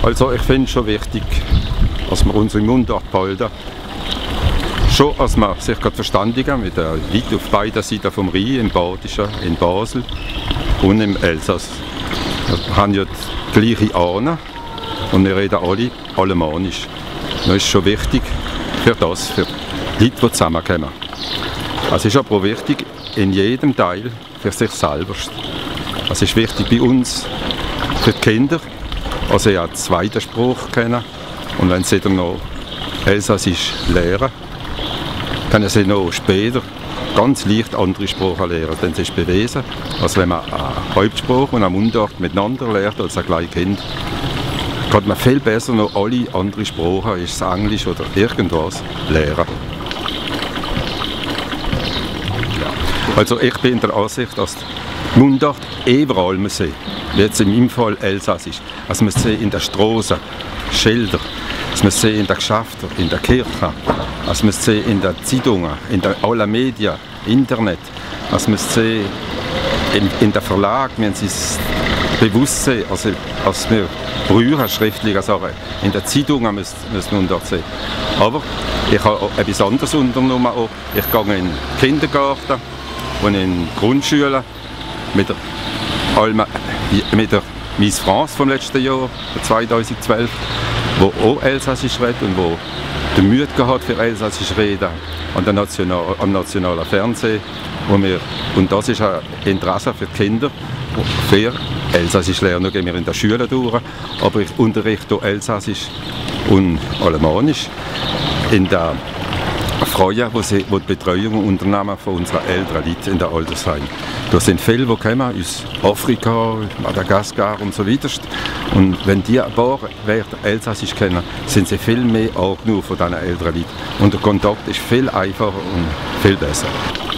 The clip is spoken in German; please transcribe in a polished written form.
Also ich finde es schon wichtig, dass wir unsere Mundart behalten. Schon, dass wir sich verständigen mit den Leuten auf beiden Seiten vom Rhein, im Badischen, in Basel und im Elsass. Wir haben ja die gleiche Ahnen und wir reden alle alemannisch. Das ist schon wichtig für das, für die Leute, die zusammenkommen. Es ist aber auch wichtig in jedem Teil für sich selber. Es ist wichtig bei uns, für die Kinder, also ja den zweiten Spruch kennen und wenn sie dann noch Elsassisch lernen, können sie noch später ganz leicht andere Sprachen lernen, denn es ist bewiesen, dass wenn man einen Hauptspruch und eine Mundart miteinander lernt als ein kleines Kind, kann man viel besser noch alle anderen Sprachen, ist es Englisch oder irgendwas, lernen. Ja. Also ich bin der Ansicht, dass die Mundart überall man sieht, wie jetzt in meinem Fall Elsassisch, also man sieht in der Straße, Schilder, also man sieht in den Geschäften, in der Kirche, also man sieht in den Zeitungen, in allen Medien, Internet, also man sieht in den Verlagen, wir haben es bewusst sehen, also als wir brauchen schriftliche Sachen, in den Zeitungen müssen wir dort sehen. Aber ich habe auch etwas anderes unternommen, auch. Ich gehe in den Kindergarten und in die Grundschulen mit der Miss France vom letzten Jahr, 2012, wo auch Elsassisch redet und wo die Mühe gehabt für Elsassisch reden am nationalen Fernsehen. Und das ist ein Interesse für die Kinder. Für Elsassisch lernen gehen wir in der Schule durch, aber ich unterrichte auch Elsassisch und Alemannisch in der Freuen, wo die Betreuung unternehmen von unseren älteren Leuten in der Altersheim. Da sind viele, die kommen aus Afrika, Madagaskar und so weiter. Und wenn die ein paar Wörter Elsassisch kennen, sind sie viel mehr angenommen von diesen älteren Leuten. Und der Kontakt ist viel einfacher und viel besser.